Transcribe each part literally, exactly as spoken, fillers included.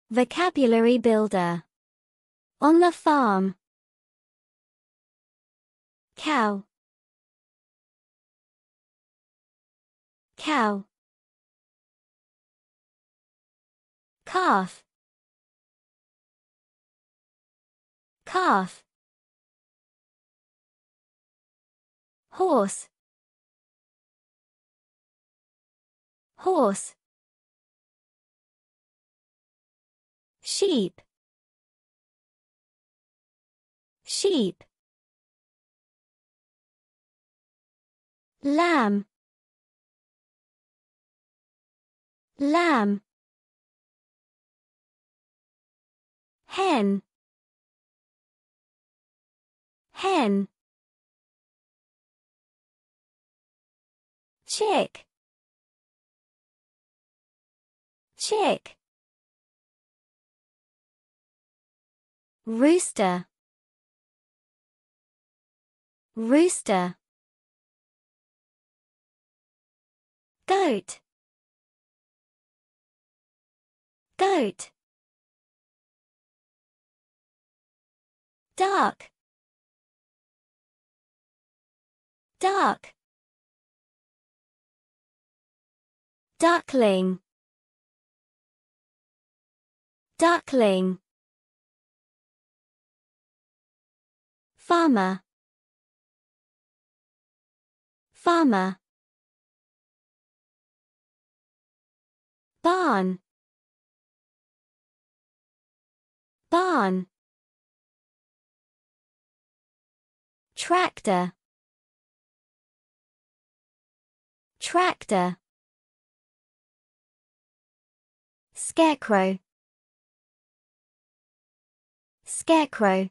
Vocabulary builder. On the farm. Cow. Cow. Calf. Calf. Horse. Horse. Sheep. Sheep. Lamb. Lamb. Hen. Hen. Chick. Chick. Rooster. Rooster. Goat. Goat. Duck. Duck. Duckling. Duckling. Farmer. Farmer. Barn. Barn. Tractor. Tractor. Scarecrow. Scarecrow.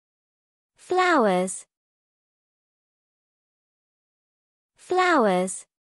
Flowers. Flowers.